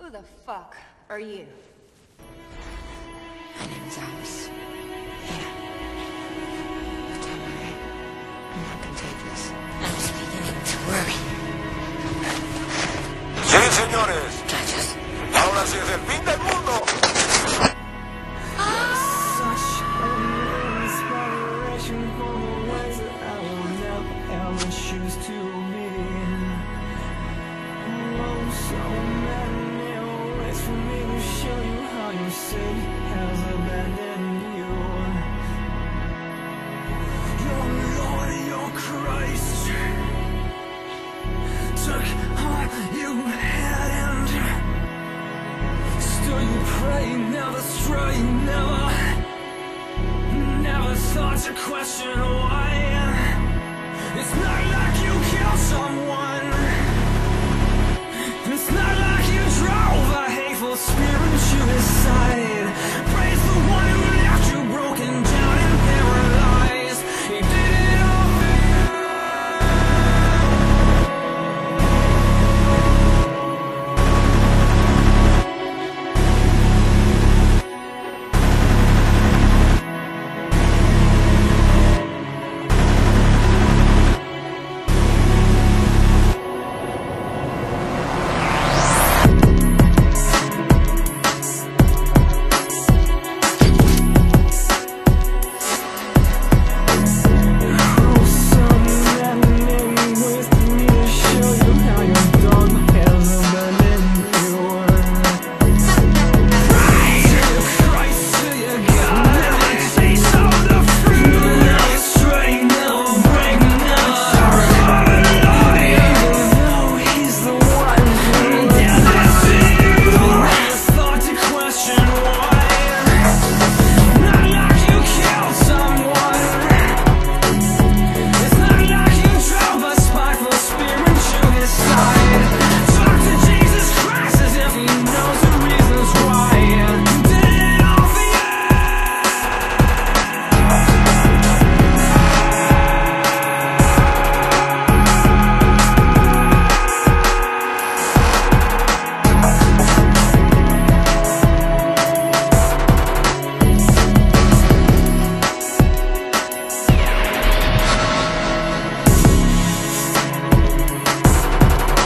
Who the fuck are you? My name's Alice. Yeah. But don't worry. I'm not contagious. I'm just beginning to worry. Sí, señores. Judges. Ahora sí es el fin del mundo. Such an inspiration for the ways that I will never ever choose to be. Oh, so many ways for me to show you how your city has abandoned you. Your Lord, your Christ took all you had and still you pray, never stray, never thought to question why. It's not like you killed someone. It's not like you drove a hateful spirit to his side. Praise the one who left you broken down and paralyzed. He did it all for you.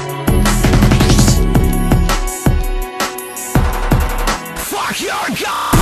Fuck your God!